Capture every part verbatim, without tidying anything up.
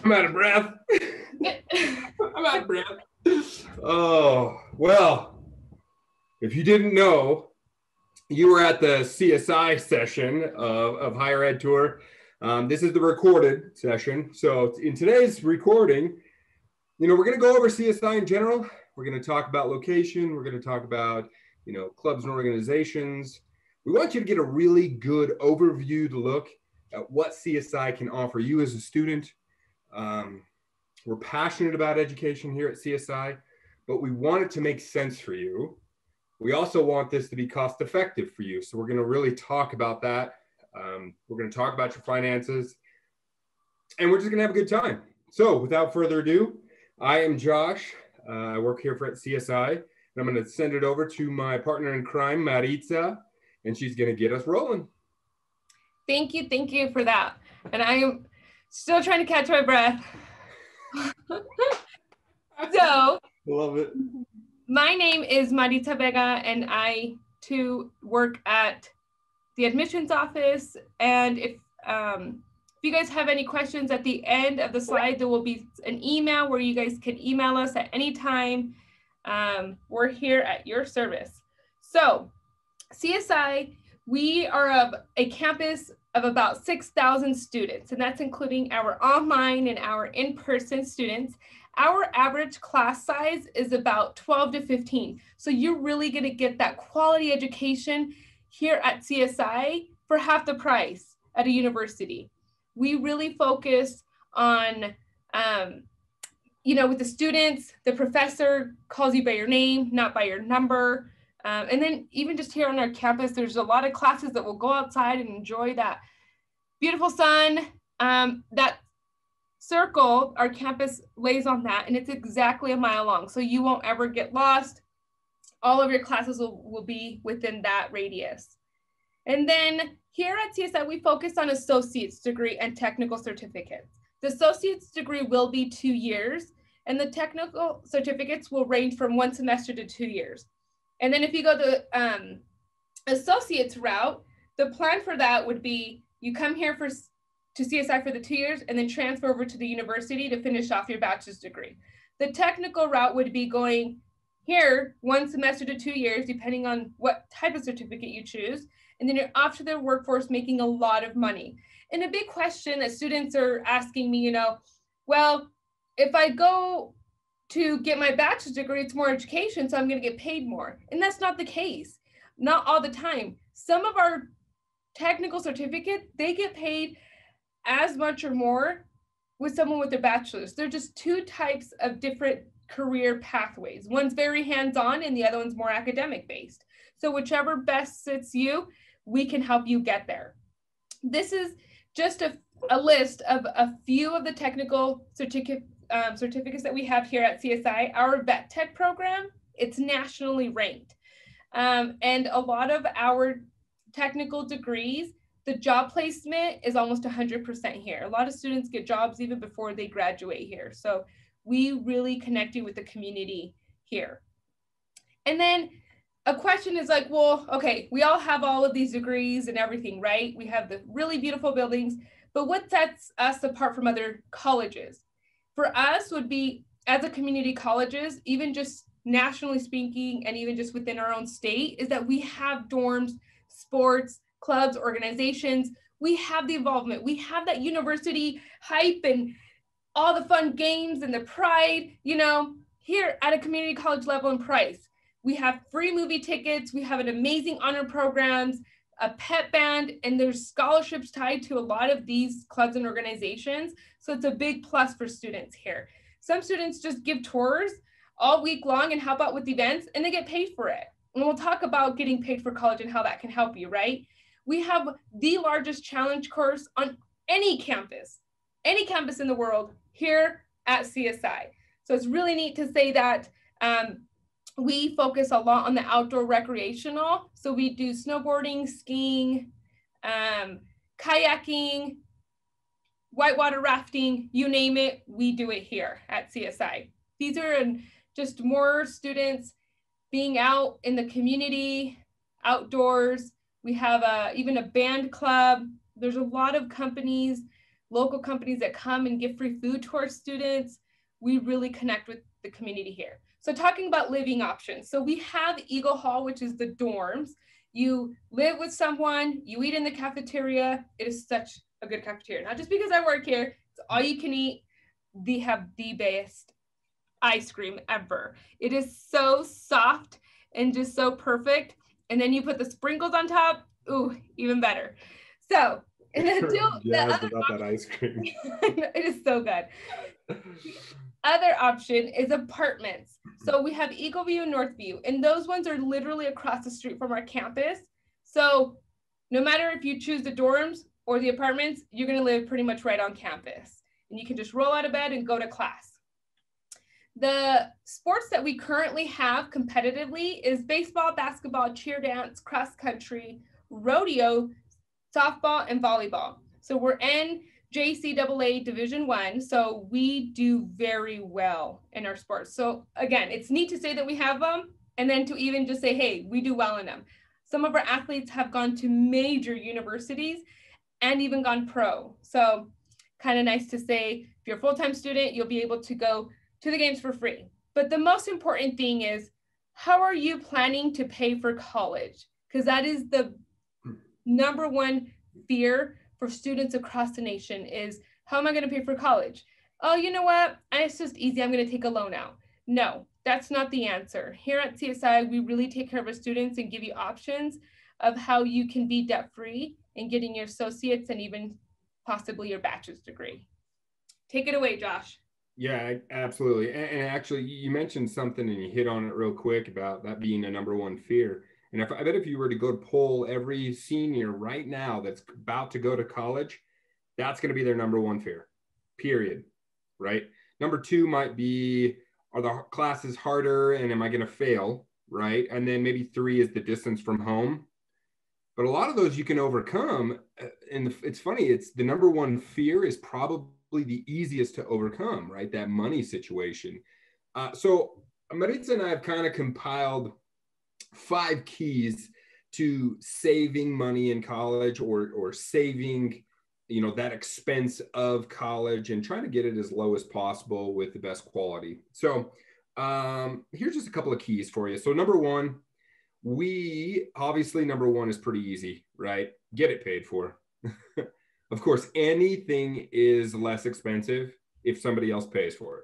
I'm out of breath. I'm out of breath. Oh, well, if you didn't know, you were at the C S I session of, of Higher Ed Tour. Um, this is the recorded session. So in today's recording, you know, we're going to go over C S I in general. We're going to talk about location. We're going to talk about, you know, clubs and organizations. We want you to get a really good overviewed look at what C S I can offer you as a student. Um, we're passionate about education here at C S I, but we want it to make sense for you. We also want this to be cost effective for you. So we're going to really talk about that. Um, we're going to talk about your finances, and we're just going to have a good time. So without further ado, I am Josh. Uh, I work here for at C S I, and I'm going to send it over to my partner in crime, Maritza, and she's going to get us rolling. Thank you. Thank you for that. And I am still trying to catch my breath. So, love it. My name is Maritza Vega, and I too work at the admissions office. And if um, if you guys have any questions at the end of the slide, there will be an email where you guys can email us at any time. Um, we're here at your service. So, C S I, we are of a campus of about six thousand students, and that's including our online and our in-person students. Our average class size is about twelve to fifteen. So you're really gonna get that quality education here at C S I for half the price at a university. We really focus on, um, you know, with the students, the professor calls you by your name, not by your number. Um, and then even just here on our campus, there's a lot of classes that will go outside and enjoy that beautiful sun. Um, that circle, our campus lays on that, and it's exactly a mile long. So you won't ever get lost. All of your classes will, will be within that radius. And then here at C S I, we focus on associate's degree and technical certificates. The associate's degree will be two years, and the technical certificates will range from one semester to two years. And then if you go the um, associate's route, the plan for that would be you come here for to C S I for the two years and then transfer over to the university to finish off your bachelor's degree. The technical route would be going here one semester to two years, depending on what type of certificate you choose. And then you're off to the workforce making a lot of money. And a big question that students are asking me, you know, well, if I go to get my bachelor's degree, it's more education, so I'm going to get paid more. And that's not the case. Not all the time. Some of our technical certificates, they get paid as much or more with someone with their bachelor's. They're just two types of different career pathways. One's very hands-on and the other one's more academic based. So whichever best suits you, we can help you get there. This is just a, a list of a few of the technical certificate, um, certificates that we have here at C S I. Our Vet Tech program, it's nationally ranked. Um, and a lot of our technical degrees, the job placement is almost one hundred percent here. A lot of students get jobs even before they graduate here. So we really connect you with the community here. And then a question is like, well, okay, we all have all of these degrees and everything, right? We have the really beautiful buildings, but what sets us apart from other colleges? For us would be, as a community colleges, even just nationally speaking, and even just within our own state, is that we have dorms, sports, clubs, organizations. We have the involvement. We have that university hype and all the fun games and the pride, you know, here at a community college level in Price. We have free movie tickets. We have an amazing honor programs, a pep band, and there's scholarships tied to a lot of these clubs and organizations. So it's a big plus for students here. Some students just give tours all week long and help out with events, and they get paid for it. And we'll talk about getting paid for college and how that can help you, right? We have the largest challenge course on any campus, any campus in the world here at C S I. So it's really neat to say that um, we focus a lot on the outdoor recreational. So we do snowboarding, skiing, um, kayaking, whitewater rafting, you name it, we do it here at C S I. These are just more students being out in the community, outdoors. We have a, even a band club. There's a lot of companies local companies that come and give free food to our students. We really connect with the community here. So talking about living options. So we have Eagle Hall, which is the dorms. You live with someone, you eat in the cafeteria. It is such a good cafeteria. Not just because I work here, it's all you can eat. They have the best ice cream ever. It is so soft and just so perfect. And then you put the sprinkles on top. Ooh, even better. So, and then still, yeah, the other without that ice cream. it is so good. Other option is apartments. So we have Eagle View and Northview, and those ones are literally across the street from our campus. So no matter if you choose the dorms or the apartments, you're going to live pretty much right on campus, and you can just roll out of bed and go to class. The sports that we currently have competitively is baseball, basketball, cheer dance, cross country, rodeo, softball, and volleyball. So we're in J C double A Division One, so we do very well in our sports. So again, it's neat to say that we have them, and then to even just say, hey, we do well in them. Some of our athletes have gone to major universities and even gone pro. So kind of nice to say, if you're a full-time student, you'll be able to go to the games for free. But the most important thing is, how are you planning to pay for college? Because that is the number one fear for students across the nation is, how am I going to pay for college? Oh, you know what? It's just easy. I'm going to take a loan out. No, that's not the answer. Here at C S I, we really take care of our students and give you options of how you can be debt-free and getting your associates and even possibly your bachelor's degree. Take it away, Josh. Yeah, absolutely. And, and actually, you mentioned something and you hit on it real quick about that being a number one fear. And if, I bet if you were to go to poll every senior right now that's about to go to college, that's going to be their number one fear, period, right? Number two might be, are the classes harder and am I going to fail, right? And then maybe three is the distance from home. But a lot of those you can overcome. And it's funny, it's the number one fear is probably the easiest to overcome, right? That money situation. Uh, so Maritza and I have kind of compiled five keys to saving money in college, or or saving, you know, that expense of college and trying to get it as low as possible with the best quality. So um, here's just a couple of keys for you. So number one, we obviously number one is pretty easy, right? Get it paid for. Of course, anything is less expensive if somebody else pays for it.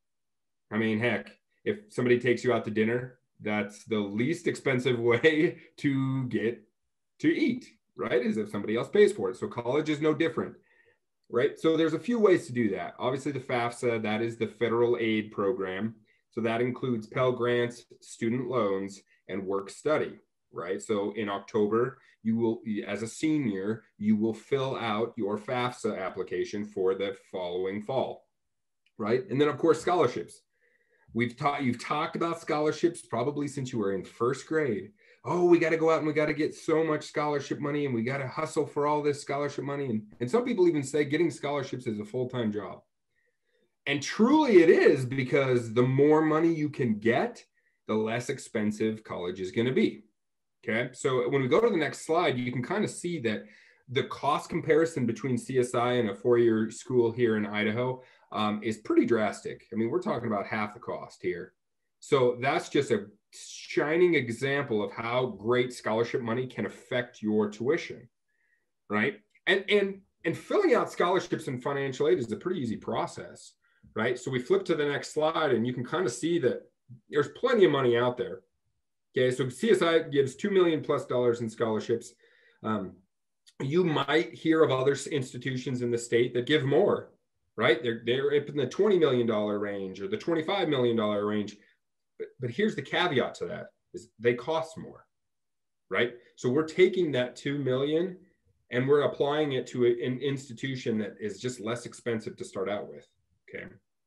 I mean, heck, if somebody takes you out to dinner, that's the least expensive way to get to eat, right? Is if somebody else pays for it. So college is no different, right? So there's a few ways to do that. Obviously the FAFSA, that is the federal aid program. So that includes Pell Grants, student loans, and work study, right? So in October, you will, as a senior, you will fill out your FAFSA application for the following fall, right? And then of course, scholarships. We've taught, you've talked about scholarships probably since you were in first grade. Oh, we got to go out and we got to get so much scholarship money and we got to hustle for all this scholarship money. And, and some people even say getting scholarships is a full-time job. And truly it is, because the more money you can get, the less expensive college is going to be. Okay. So when we go to the next slide, you can kind of see that the cost comparison between C S I and a four-year school here in Idaho um, is pretty drastic. I mean, we're talking about half the cost here. So that's just a shining example of how great scholarship money can affect your tuition, right? And, and, and filling out scholarships and financial aid is a pretty easy process, right? So we flip to the next slide and you can kind of see that there's plenty of money out there. Okay, so C S I gives two million plus dollars in scholarships. Um, you might hear of other institutions in the state that give more, right? They're, they're up in the twenty million dollars range or the twenty-five million dollars range. But, but here's the caveat to that, is they cost more, right? So we're taking that two million dollars and we're applying it to a, an institution that is just less expensive to start out with, okay?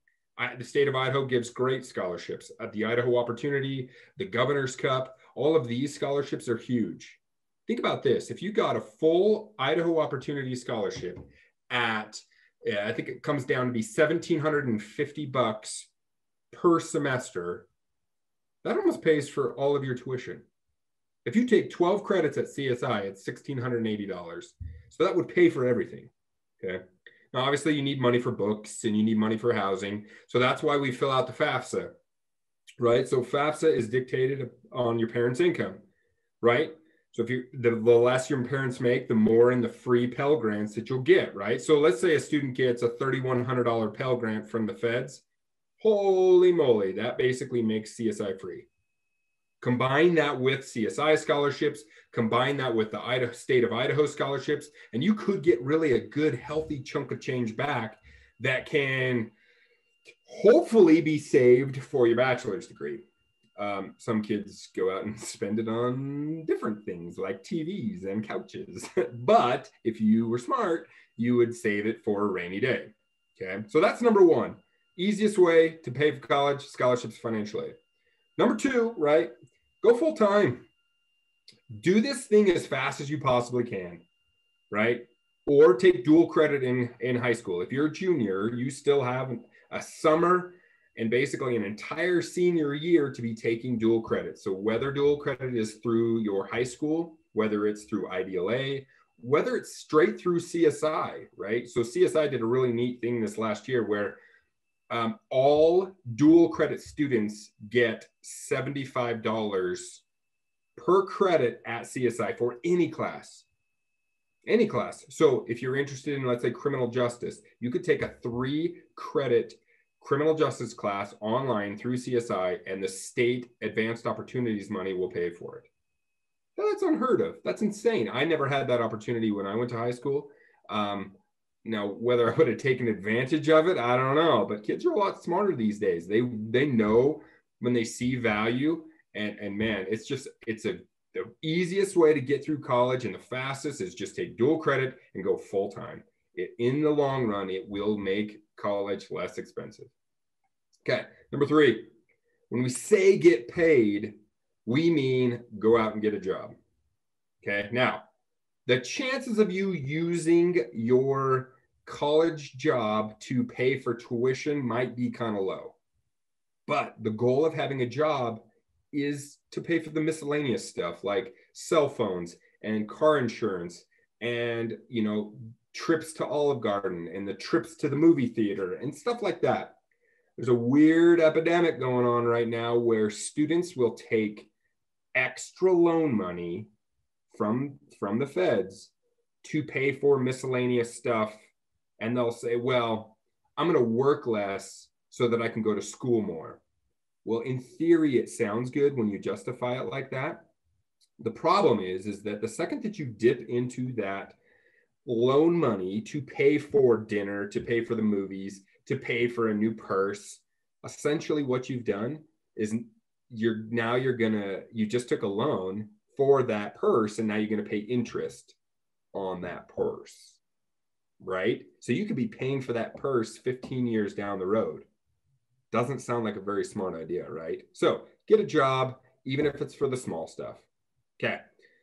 I, the state of Idaho gives great scholarships. At the Idaho Opportunity, the Governor's Cup, all of these scholarships are huge. Think about this. If you got a full Idaho Opportunity scholarship at, yeah, I think it comes down to be one thousand seven hundred fifty bucks per semester, that almost pays for all of your tuition. If you take twelve credits at C S I, it's one thousand six hundred eighty dollars. So that would pay for everything, okay? Now, obviously, you need money for books and you need money for housing. So that's why we fill out the FAFSA, right? So FAFSA is dictated on your parents' income, right? So if you the, the less your parents make, the more in the free Pell Grants that you'll get, right? So let's say a student gets a three thousand one hundred dollars Pell Grant from the feds. Holy moly, that basically makes C S I free. Combine that with C S I scholarships, combine that with the Idaho, state of Idaho scholarships, and you could get really a good, healthy chunk of change back that can hopefully be saved for your bachelor's degree. Um, some kids go out and spend it on different things like T Vs and couches. But if you were smart, you would save it for a rainy day. Okay, so that's number one. Easiest way to pay for college, scholarships, financial aid. Number two, right? Go full time. Do this thing as fast as you possibly can, right? Or take dual credit in, in high school. If you're a junior, you still have a summer and basically an entire senior year to be taking dual credit. So whether dual credit is through your high school, whether it's through I D L A, whether it's straight through C S I, right? So C S I did a really neat thing this last year where um, all dual credit students get seventy-five dollars per credit at C S I for any class. Any class. So if you're interested in, let's say, criminal justice, you could take a three credit criminal justice class online through C S I, and the state advanced opportunities money will pay for it. That's unheard of. That's insane. I never had that opportunity when I went to high school. Um, now, whether I would have taken advantage of it, I don't know. But kids are a lot smarter these days. They they know when they see value, and and man, it's just it's a the easiest way to get through college and the fastest is just take dual credit and go full time. It, in the long run, it will make college less expensive. Okay, number three, when we say get paid, we mean go out and get a job. Okay, now, the chances of you using your college job to pay for tuition might be kind of low. But the goal of having a job is to pay for the miscellaneous stuff like cell phones and car insurance and, you know, trips to Olive Garden and the trips to the movie theater and stuff like that. There's a weird epidemic going on right now where students will take extra loan money from, from the feds to pay for miscellaneous stuff. And they'll say, well, I'm going to work less so that I can go to school more. Well, in theory, it sounds good when you justify it like that. The problem is, is that the second that you dip into that loan money to pay for dinner, to pay for the movies, to pay for a new purse, essentially what you've done is you're now you're gonna, you just took a loan for that purse and now you're gonna pay interest on that purse, right? So you could be paying for that purse fifteen years down the road. Doesn't sound like a very smart idea, right? So get a job, even if it's for the small stuff. Okay.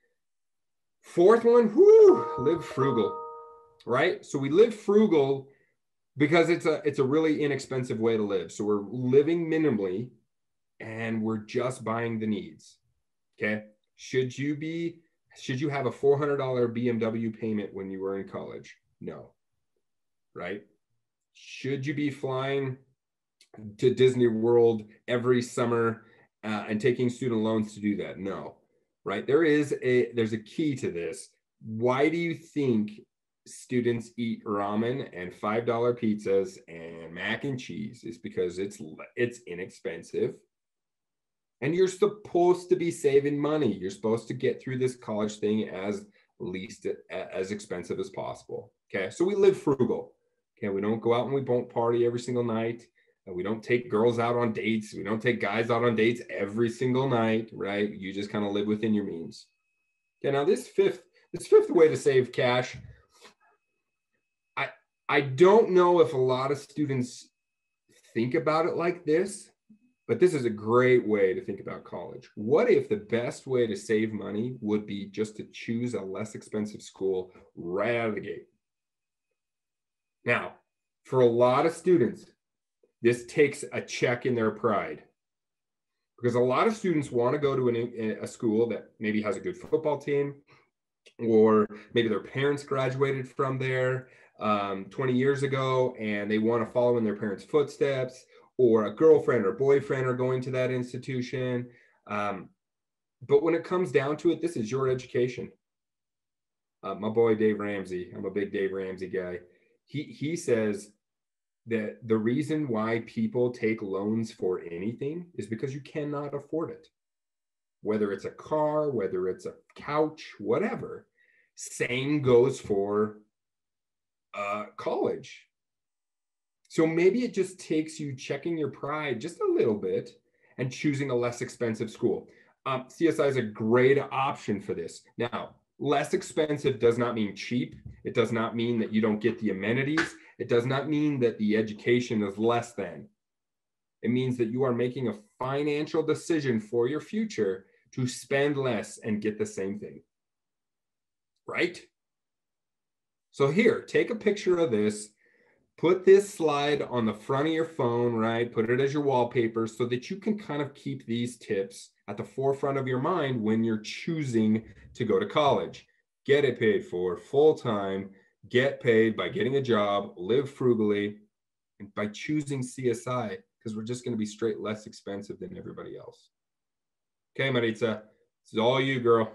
Fourth one, whoo, live frugal, right? So we live frugal because it's a, it's a really inexpensive way to live. So we're living minimally and we're just buying the needs, okay? Should you be, should you have a four hundred dollar B M W payment when you were in college? No, right? Should you be flying to Disney World every summer uh, and taking student loans to do that? No, right? There is a, there's a key to this. Why do you think students eat ramen and five dollar pizzas and mac and cheese? Is because it's, it's inexpensive. And you're supposed to be saving money. You're supposed to get through this college thing as least as expensive as possible. Okay, so we live frugal. Okay, we don't go out and we don't party every single night. We don't take girls out on dates. We don't take guys out on dates every single night, right? You just kind of live within your means. Okay, now this fifth, this fifth way to save cash, I, I don't know if a lot of students think about it like this, but this is a great way to think about college. What if the best way to save money would be just to choose a less expensive school right out of the gate? Now, for a lot of students, this takes a check in their pride because a lot of students want to go to an, a school that maybe has a good football team, or maybe their parents graduated from there. um, twenty years ago and they want to follow in their parents' footsteps, or a girlfriend or boyfriend are going to that institution. Um, but when it comes down to it, this is your education. Uh, my boy Dave Ramsey, I'm a big Dave Ramsey guy. He he says that the reason why people take loans for anything is because you cannot afford it. Whether it's a car, whether it's a couch, whatever. Same goes for uh, college. So maybe it just takes you checking your pride just a little bit and choosing a less expensive school. Um, C S I is a great option for this. Now, less expensive does not mean cheap. It does not mean that you don't get the amenities. It does not mean that the education is less than. It means that you are making a financial decision for your future to spend less and get the same thing. Right? So here, take a picture of this. Put this slide on the front of your phone, right? Put it as your wallpaper so that you can kind of keep these tips at the forefront of your mind when you're choosing to go to college. Get it paid for full-time, get paid by getting a job, live frugally, and by choosing C S I, because we're just going to be straight less expensive than everybody else. Okay, Maritza, this is all you, girl.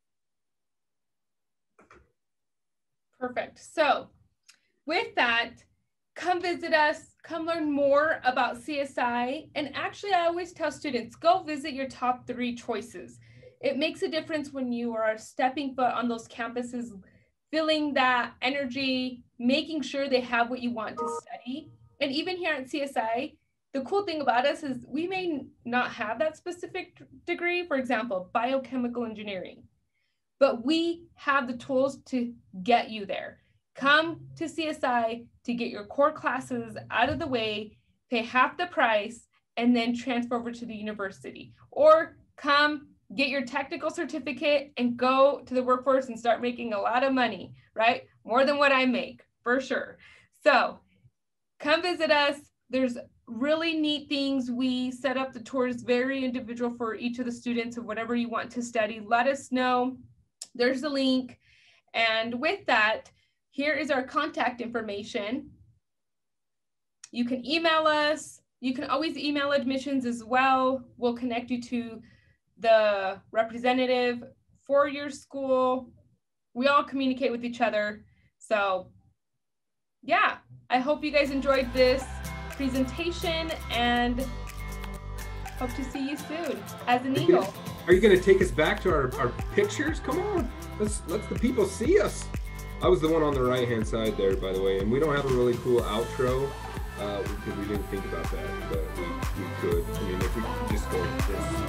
Perfect. So with that, come visit us, come learn more about C S I. And actually, I always tell students, go visit your top three choices. It makes a difference when you are stepping foot on those campuses, feeling that energy, making sure they have what you want to study. And even here at C S I, the cool thing about us is we may not have that specific degree, for example, biochemical engineering, but we have the tools to get you there. Come to C S I to get your core classes out of the way, pay half the price, and then transfer over to the university. Or come get your technical certificate and go to the workforce and start making a lot of money, right? More than what I make, for sure. So come visit us. There's really neat things. We set up the tours very individual for each of the students of whatever you want to study. Let us know. There's a link. And with that, here is our contact information. You can email us. You can always email admissions as well. We'll connect you to the representative for your school. We all communicate with each other. So yeah, I hope you guys enjoyed this presentation and hope to see you soon as an Eagle. Are you going to take us back to our, our pictures? Come on, let's let the people see us. I was the one on the right hand side there, by the way, and we don't have a really cool outro uh, because we didn't think about that, but we, we could. I mean, if we could just go like this.